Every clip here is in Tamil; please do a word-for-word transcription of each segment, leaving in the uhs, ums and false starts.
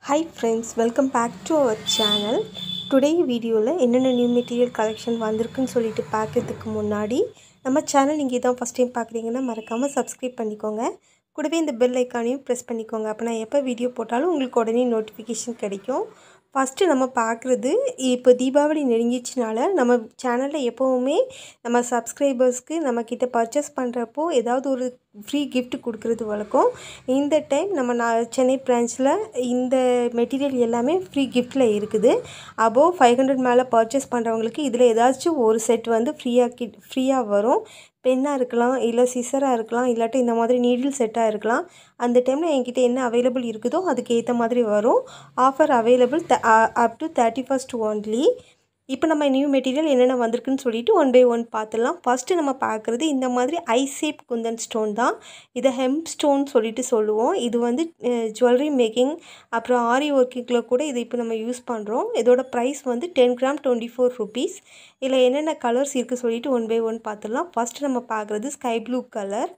Hi friends, welcome back to our channel. Today video la enna new material collection vandirukku solittu paakradhukku munnadi நம்ம சேனல் நீங்க இதான் first time பார்க்கறீங்கன்னா மறக்காம subscribe பண்ணிக்கோங்க. கூடவே இந்த bell icon-ஐயும் press பண்ணிக்கோங்க. அப்ப நான் எப்ப வீடியோ போட்டாலும் உங்களுக்கு உடனே notification கிடைக்கும். First நம்ம பார்க்கிறது இப்போ தீபாவளி நெருங்கிச்சனால நம்ம சேனல்ல எப்பவுமே நம்ம சப்ஸ்கிரைபர்ஸ்க்கு நம்ம கிட்ட பர்ச்சேஸ் பண்றப்போ ஏதாவது ஒரு free gift கொடுக்கிறது வழக்கம். இந்த டைம் நம்ம சென்னை பிரான்ச்ல இந்த மெட்டீரியல் எல்லாமே free giftல இருக்குது. above five hundred மேல பர்ச்சேஸ் பண்றவங்களுக்கு இதுல ஏதாச்சும் ஒரு செட் வந்து ஃப்ரீயா ஃப்ரீயா வரும். பென்னா இருக்கலாம் இல்ல சிசரா இருக்கலாம் இல்லாட்டி இந்த மாதிரி நீடில் செட்டா இருக்கலாம். அந்த டைம்ல என்கிட்ட என்ன அவேலபிள் இருக்குதோ அதுக்கு ஏத்த மாதிரி வரும். Offer available up to thirty-first only. இப்போ நம்ம நியூ மெட்டீரியல் என்னென்ன வந்திருக்குன்னு சொல்லிட்டு ஒன் பை ஒன் பார்த்தலாம். ஃபர்ஸ்ட் நம்ம பார்க்கிறது இந்த மாதிரி ஐ ஷேப் குந்தன் ஸ்டோன் தான். இத ஹெம்ப் ஸ்டோன் சொல்லிட்டு சொல்லுவோம். இது வந்து ஜுவல்லரி மேக்கிங் அப்புறம் ஆரி வர்க்கிங்ல கூட இதை இப்போ நம்ம யூஸ் பண்றோம். இதோட பிரைஸ் வந்து ten gram twenty-four rupees. இதுல என்னென்ன கலர்ஸ் இருக்கு சொல்லிட்டு ஒன் பை ஒன் பார்த்தலாம். ஃபர்ஸ்ட் நம்ம பார்க்கிறது ஸ்கை ப்ளூ கலர்.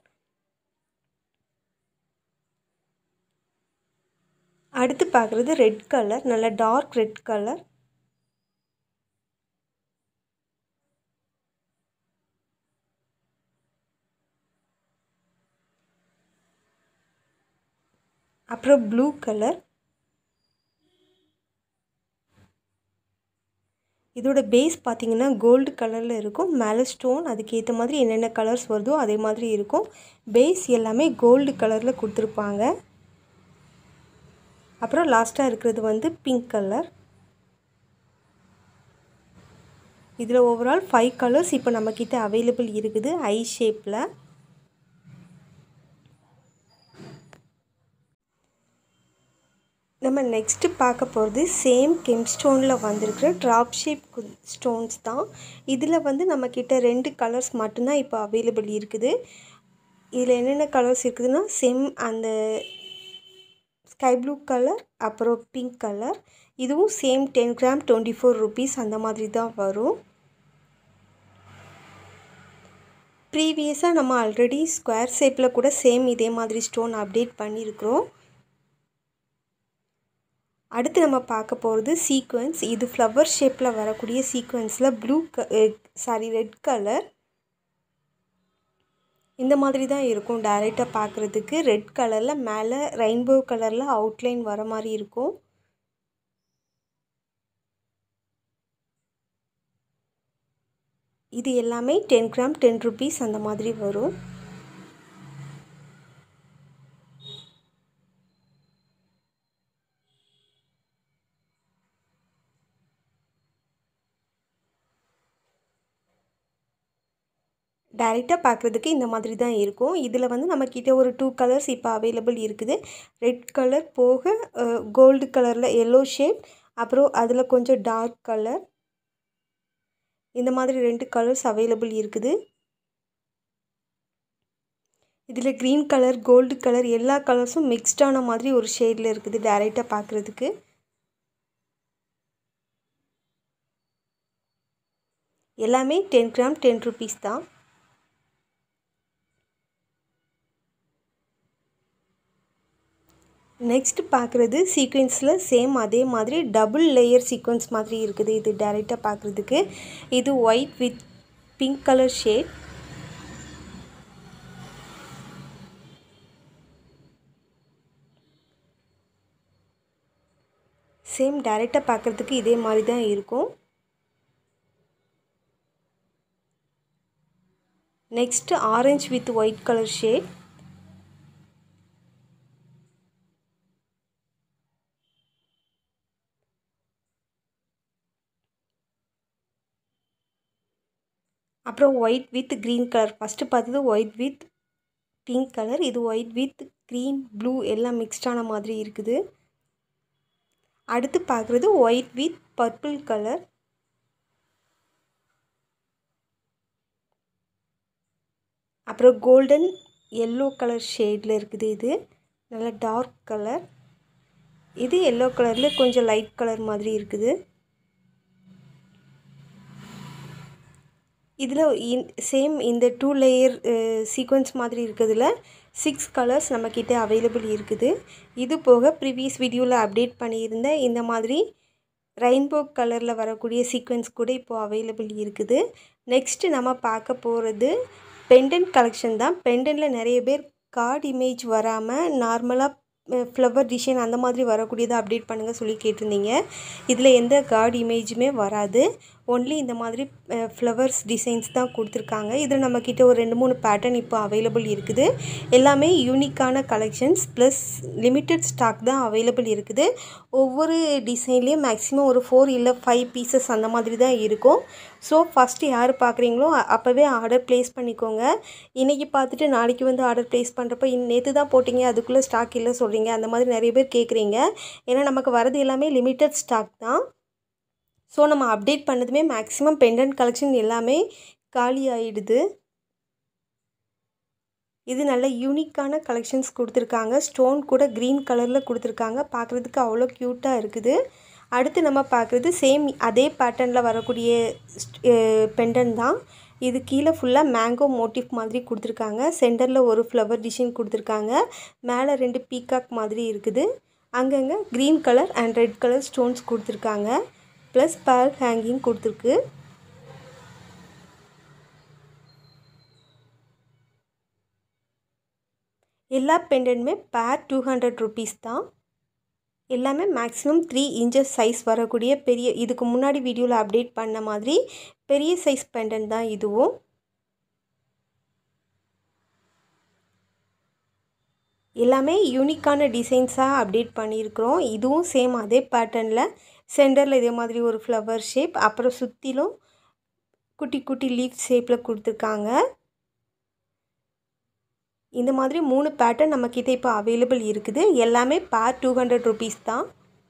அடுத்து பார்க்கிறது ரெட் கலர், நல்ல டார்க் ரெட் கலர். அப்புறம் ப்ளூ கலர். இதோட பேஸ் பாத்தீங்கன்னா கோல்ட் கலர்ல இருக்கும். மேல ஸ்டோன் அதுக்கு ஏத்த மாதிரி என்னென்ன கலர்ஸ் வருதோ அதே மாதிரி இருக்கும். பேஸ் எல்லாமே கோல்ட் கலர்ல கொடுத்திருப்பாங்க. அப்புறம் லாஸ்டா இருக்குது வந்து பிங்க் கலர். இதுல ஓவரால் five கலர்ஸ் இப்போ நம்ம கிட்ட அவேலபிள் இருக்குது ஐ ஷேப்ல. நம்ம நெக்ஸ்ட் பார்க்க போறது சேம் கெம் ஸ்டோன்ல வந்திருக்கிற டிராப் ஷேப் ஸ்டோன்ஸ் தான். இதுல வந்து நம்ம கிட்ட ரெண்டு கலர்ஸ் மட்டும் தான் இப்போ அவேலபிள் இருக்குது. இதுல என்னென்ன கலர்ஸ் இருக்குதுன்னா சேம் அந்த ஸ்கை ப்ளூ கலர் அப்புறம் பிங்க் கலர். இதுவும் same ten gram twenty-four rupees அந்த மாதிரி தான் வரும். ப்ரீவியஸா நம்ம ஆல்ரெடி ஸ்கொயர் ஷேப்ல கூட சேம் இதே மாதிரி ஸ்டோன் அப்டேட் பண்ணியிருக்கோம். அடுத்து நம்ம பார்க்க போறது சீக்வென்ஸ். இது ஃப்ளவர் ஷேப்ல வரக்கூடிய சீக்வென்ஸ்ல ப்ளூ சாரி ரெட் கலர். இந்த மாதிரி தான் இருக்கும் டைரக்ட்டா பார்க்கிறதுக்கு. ரெட் கலர்ல மேலே ரெயின்போ கலர்ல அவுட்லைன் வர மாதிரி இருக்கும். இது எல்லாமே ten gram ten rupees அந்த மாதிரி வரும். டைரக்ட்டா பார்க்கிறதுக்கு இந்த மாதிரி தான் இருக்கும். இதுல வந்து நம்ம கிட்ட ஒரு two கலர்ஸ் இப்போ அவேலபிள் இருக்குது. ரெட் கலர் போக கோல்ட் கலர்ல yellow ஷேட் அப்புறம் அதுல கொஞ்சம் டார்க் கலர். இந்த மாதிரி ரெண்டு கலர்ஸ் அவேலபிள் இருக்குது. இதுல green கலர், கோல்ட் கலர் எல்லா கலர்ஸும் மிக்ஸ்ட் ஆன மாதிரி ஒரு ஷேட்ல இருக்குது டைரக்ட்டா பார்க்கிறதுக்கு. எல்லாமே ten gram ten rupees தான். நெக்ஸ்ட் பார்க்கிறது சீக்வென்ஸ்ல சேம் அதே மாதிரி டபுள் லேயர் சீக்வென்ஸ் மாதிரி இருக்குது. இது டைரக்ட்டா பார்க்கிறதுக்கு. இது white with pink colour shade. Same டைரக்ட்டா பார்க்கிறதுக்கு இதே மாதிரி தான் இருக்கும். Next orange with white colour shade. அப்புறம் white with green colour. First பார்த்தது ஒயிட் வித் பிங்க் கலர். இது ஒயிட் வித் green ப்ளூ எல்லாம் மிக்ஸ்ட் ஆன மாதிரி இருக்குது. அடுத்து பார்க்கிறது ஒயிட் வித் பர்பிள் கலர். அப்புறம் கோல்டன் yellow கலர் ஷேட்ல இருக்குது. இது நல்ல டார்க் கலர். இது yellow கலர்ல கொஞ்சம் லைட் கலர் மாதிரி இருக்குது. இதுல சேம் இந்த two லேயர் சீக்வென்ஸ் மாதிரி இருக்குதுல சிக்ஸ் கலர்ஸ் நம்மக்கிட்ட அவைலபிள் இருக்குது. இது போக ப்ரீவியஸ் வீடியோவில் அப்டேட் பண்ணியிருந்த இந்த மாதிரி ரெயின்போ கலரில் வரக்கூடிய சீக்வென்ஸ் கூட இப்போது அவைலபிள் இருக்குது. நெக்ஸ்ட்டு நம்ம பார்க்க போகிறது பெண்டன்ட் கலெக்ஷன் தான். பெண்டன்ட்டில் நிறைய பேர் கார்டு இமேஜ் வராமல் நார்மலாக ஃப்ளவர் டிசைன் அந்த மாதிரி வரக்கூடியதை அப்டேட் பண்ணுங்கள் சொல்லி கேட்டிருந்தீங்க. இதில் எந்த கார்டு இமேஜுமே வராது. ஒன்லி இந்த மாதிரி ஃப்ளவர்ஸ் டிசைன்ஸ் தான் கொடுத்துருக்காங்க. இதில் நம்மக்கிட்ட ஒரு ரெண்டு மூணு பேட்டர்ன் இப்போ அவைலபிள் இருக்குது. எல்லாமே யூனிக்கான கலெக்ஷன்ஸ் ப்ளஸ் லிமிட்டட் ஸ்டாக் தான் அவைலபிள் இருக்குது. ஒவ்வொரு டிசைன்லேயும் மேக்ஸிமம் ஒரு ஃபோர் இல்லை ஃபைவ் பீசஸ் அந்த மாதிரி தான் இருக்கும். ஸோ ஃபஸ்ட்டு யார் பார்க்குறீங்களோ அப்போவே ஆர்டர் ப்ளேஸ் பண்ணிக்கோங்க. இன்றைக்கி பார்த்துட்டு நாளைக்கு வந்து ஆர்டர் ப்ளேஸ் பண்ணுறப்ப இன் நேற்று தான் போட்டிங்க அதுக்குள்ளே ஸ்டாக் இல்லை சொல்கிறீங்க, அந்த மாதிரி நிறைய பேர் கேட்குறீங்க. ஏன்னா நமக்கு வரது எல்லாமே லிமிட்டட் ஸ்டாக் தான். ஸோ நம்ம அப்டேட் பண்ணதுமே மேக்ஸிமம் பெண்டன்ட் கலெக்ஷன் எல்லாமே காலி ஆகிடுது. இது நல்ல யூனிக்கான கலெக்ஷன்ஸ் கொடுத்துருக்காங்க. ஸ்டோன் கூட க்ரீன் கலரில் கொடுத்துருக்காங்க. பார்க்குறதுக்கு அவ்வளோ க்யூட்டாக இருக்குது. அடுத்து நம்ம பார்க்குறது சேம் அதே பேட்டர்னில் வரக்கூடிய பெண்டன்ட் தான். இது கீழே ஃபுல்லாக மேங்கோ மோட்டிவ் மாதிரி கொடுத்துருக்காங்க. சென்டரில் ஒரு ஃப்ளவர் டிசைன் கொடுத்துருக்காங்க. மேலே ரெண்டு பீகாக் மாதிரி இருக்குது. அங்கங்கே green colour and red colour stones கொடுத்துருக்காங்க. ப்ளஸ் பேர்ல் ஹேங்கிங் கொடுத்துருக்கு. எல்லா பெண்டன்ட்டுமே பேர் டூ ஹண்ட்ரட் ருபீஸ் தான். எல்லாமே மேக்ஸிமம் த்ரீ இன்ச்சஸ் சைஸ் வரக்கூடிய பெரிய, இதுக்கு முன்னாடி வீடியோவில் அப்டேட் பண்ண மாதிரி பெரிய சைஸ் பெண்டன்ட் தான் இதுவும். எல்லாமே யூனிக்கான டிசைன்ஸாக அப்டேட் பண்ணியிருக்கிறோம். இதுவும் சேம் அதே பேட்டர்னில் சென்டரில் இதே மாதிரி ஒரு ஃப்ளவர் ஷேப், அப்புறம் சுற்றிலும் குட்டி குட்டி லீஃப் ஷேப்பில் கொடுத்துருக்காங்க. இந்த மாதிரி மூணு பேட்டர்ன் நம்மக்கிட்ட இப்போ அவைலபிள் இருக்குது. எல்லாமே பேர் டூ ஹண்ட்ரட் ருபீஸ் தான்.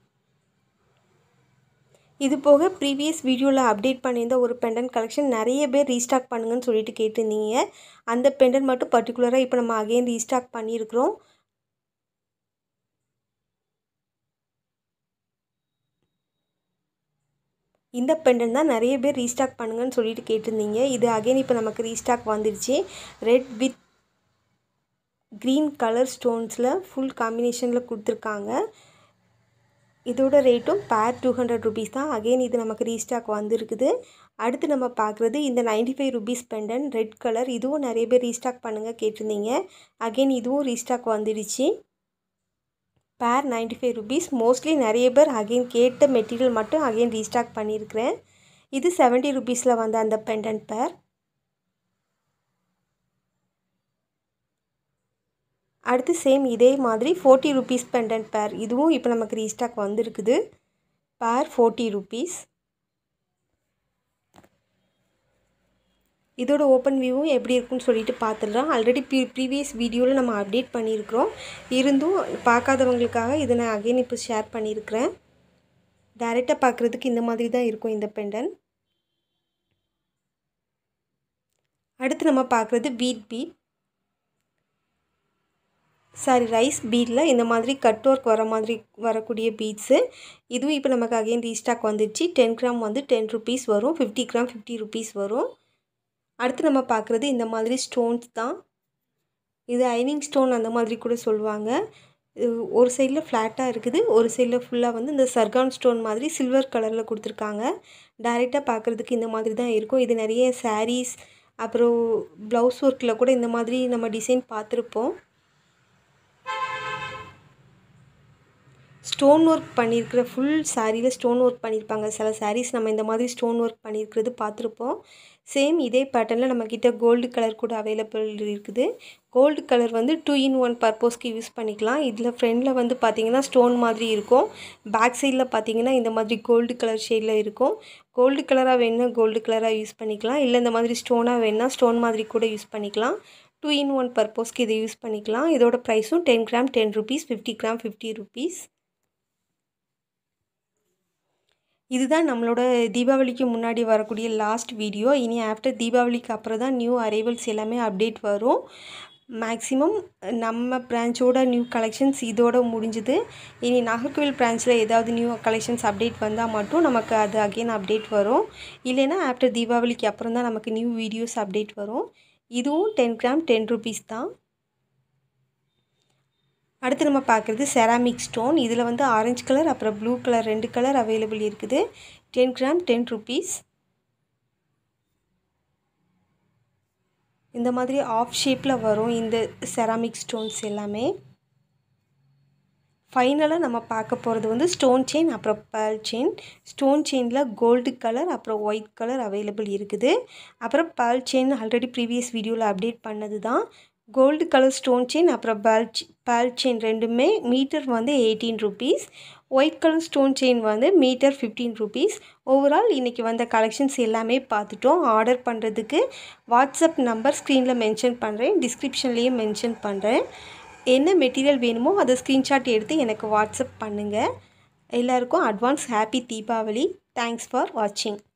இது போக ப்ரீவியஸ் வீடியோவில் அப்டேட் பண்ணியிருந்த ஒரு பெண்டன்ட் கலெக்ஷன் நிறைய பேர் ரீஸ்டாக் பண்ணுங்கன்னு சொல்லிட்டு கேட்டிருந்தீங்க. அந்த பெண்டன்ட் மட்டும் பர்டிகுலராக இப்போ நம்ம அகெயின் ரீஸ்டாக் பண்ணியிருக்கிறோம். இந்த பெண்டன்ட் தான் நிறைய பேர் ரீஸ்டாக் பண்ணுங்கன்னு சொல்லிட்டு கேட்டிருந்தீங்க. இது அகெயின் இப்போ நமக்கு ரீஸ்டாக் வந்துடுச்சு. ரெட் வித் க்ரீன் கலர் ஸ்டோன்ஸில் ஃபுல் காம்பினேஷனில் கொடுத்துருக்காங்க. இதோட ரேட்டும் பேர் டூ ஹண்ட்ரட் ருபீஸ் தான். அகெயின் இது நமக்கு ரீஸ்டாக் வந்துருக்குது. அடுத்து நம்ம பார்க்குறது இந்த ninety five rupees pendant red colour. இதுவும் நிறைய பேர் ரீஸ்டாக் பண்ணுங்கள் கேட்டிருந்தீங்க. அகெயின் இதுவும் ரீஸ்டாக் வந்துடுச்சு. பேர் நைன்ட்டி ஃபைவ் ருபீஸ். மோஸ்ட்லி நிறைய பேர் அகெயின் கேட்ட மெட்டீரியல் மட்டும் அகெயின் ரீஸ்டாக் பண்ணியிருக்கிறேன். இது செவன்ட்டி ருபீஸில் வந்த அந்த பெண்டன்ட் பேர். அடுத்து சேம் இதே மாதிரி ஃபோர்ட்டி ருபீஸ் பெண்டன்ட் பேர். இதுவும் இப்போ நமக்கு ரீஸ்டாக் வந்துருக்குது. Per forty rupees. இதோட ஓப்பன் வியூவும் எப்படி இருக்குன்னு சொல்லிட்டு பார்த்துடலாம். ஆல்ரெடி ப்ரீ ப்ரீவியஸ் வீடியோவில் நம்ம அப்டேட் பண்ணியிருக்கிறோம். இருந்தும் பார்க்காதவங்களுக்காக இதை நான் அகெயின் இப்போ ஷேர் பண்ணியிருக்கிறேன். டைரெக்டாக பார்க்குறதுக்கு இந்த மாதிரி தான் இருக்கும் இந்த பெண்டன்ட். அடுத்து நம்ம பார்க்குறது பீட் பீட் சாரி ரைஸ் பீடில் இந்த மாதிரி கட் ஒர்க் வர மாதிரி வரக்கூடிய பீட்ஸு. இதுவும் இப்போ நமக்கு அகெயின் ரீஸ்டாக் வந்துடுச்சு. டென் கிராம் வந்து டென் ருபீஸ் வரும். ஃபிஃப்டி கிராம் ஃபிஃப்டி ருபீஸ் வரும். அடுத்து நம்ம பார்க்குறது இந்த மாதிரி ஸ்டோன்ஸ் தான். இது ஐனிங் ஸ்டோன் அந்த மாதிரி கூட சொல்லுவாங்க. ஒரு சைடில் ஃப்ளாட்டாக இருக்குது, ஒரு சைடில் ஃபுல்லாக வந்து இந்த சர்கான் ஸ்டோன் மாதிரி சில்வர் கலரில் கொடுத்துருக்காங்க. டைரெக்டாக பார்க்குறதுக்கு இந்த மாதிரி தான் இருக்கும். இது நிறைய சாரீஸ் அப்புறம் ப்ளவுஸ் ஒர்க்கில் கூட இந்த மாதிரி நம்ம டிசைன் பார்த்துருப்போம். ஸ்டோன் ஒர்க் பண்ணியிருக்கிற ஃபுல் சாரியில் ஸ்டோன் ஒர்க் பண்ணியிருப்பாங்க. சில சாரீஸ் நம்ம இந்த மாதிரி ஸ்டோன் ஒர்க் பண்ணியிருக்கிறது பார்த்துருப்போம். சேம் இதே பேட்டர்னில் நம்மக்கிட்ட கோல்டு கலர் கூட அவைலபிள் இருக்குது. கோல்டு கலர் வந்து டூ இன் ஒன் பர்பஸ்க்கு யூஸ் பண்ணிக்கலாம். இதில் ஃப்ரண்டில் வந்து பார்த்திங்கன்னா ஸ்டோன் மாதிரி இருக்கும். பேக் சைடில் பார்த்திங்கன்னா இந்த மாதிரி கோல்டு கலர் ஷேடில் இருக்கும். கோல்டு கலராக வேணுன்னா கோல்டு கலராக யூஸ் பண்ணிக்கலாம். இல்லை இந்த மாதிரி ஸ்டோனாக வேணுன்னா ஸ்டோன் மாதிரி கூட யூஸ் பண்ணிக்கலாம். டூ இன் ஒன் பர்பஸ்க்கு இதை யூஸ் பண்ணிக்கலாம். இதோட ப்ரைஸும் ten gram ten rupees, fifty gram fifty rupees. இதுதான் நம்மளோட தீபாவளிக்கு முன்னாடி வரக்கூடிய லாஸ்ட் வீடியோ. இனி ஆஃப்டர் தீபாவளிக்கு அப்புறம் தான் நியூ அரைவல்ஸ் எல்லாமே அப்டேட் வரும். மேக்ஸிமம் நம்ம பிரான்ச்சோட நியூ கலெக்ஷன்ஸ் இதோட முடிஞ்சுது. இனி நாகர்கோவில் பிரான்ச்சில் ஏதாவது நியூ கலெக்ஷன்ஸ் அப்டேட் வந்தால் மட்டும் நமக்கு அது அகெயின் அப்டேட் வரும். இல்லைன்னா ஆஃப்டர் தீபாவளிக்கு அப்புறம் தான் நமக்கு நியூ வீடியோஸ் அப்டேட் வரும். இதுவும் டென் கிராம் டென் ருபீஸ் தான். அடுத்து நம்ம பார்க்குறது செராமிக் ஸ்டோன். இதில் வந்து ஆரஞ்சு கலர் அப்புறம் ப்ளூ கலர் ரெண்டு கலர் அவைலபிள் இருக்குது. Ten gram ten rupees. இந்த மாதிரி ஆஃப் ஷேப்பில் வரும் இந்த செராமிக் ஸ்டோன்ஸ் எல்லாமே. ஃபைனலாக நம்ம பார்க்க போகிறது வந்து ஸ்டோன் செயின் அப்புறம் பேர்ல் செயின். ஸ்டோன் செயினில் கோல்டு கலர் அப்புறம் ஒயிட் கலர் அவைலபிள் இருக்குது. அப்புறம் பேர்ல் செயின் ஆல்ரெடி ப்ரீவியஸ் வீடியோவில் அப்டேட் பண்ணது தான். கோல்டு கலர் ஸ்டோன் செயின் அப்புறம் பேர்ல் பேர்ல் செயின் ரெண்டுமே மீட்டர் வந்து eighteen rupees. White colour stone chain வந்து மீட்டர் ஃபிஃப்டீன் ருபீஸ். ஓவரால் இன்றைக்கி வந்த கலெக்ஷன்ஸ் எல்லாமே பார்த்துட்டோம். ஆர்டர் பண்ணுறதுக்கு வாட்ஸ்அப் நம்பர் ஸ்க்ரீனில் மென்ஷன் பண்ணுறேன், டிஸ்கிரிப்ஷன்லேயும் மென்ஷன் பண்ணுறேன். என்ன மெட்டீரியல் வேணுமோ அதை ஸ்க்ரீன்ஷாட் எடுத்து எனக்கு வாட்ஸ்அப் பண்ணுங்கள். எல்லாருக்கும் advance happy Deepavali. Thanks for வாட்சிங்.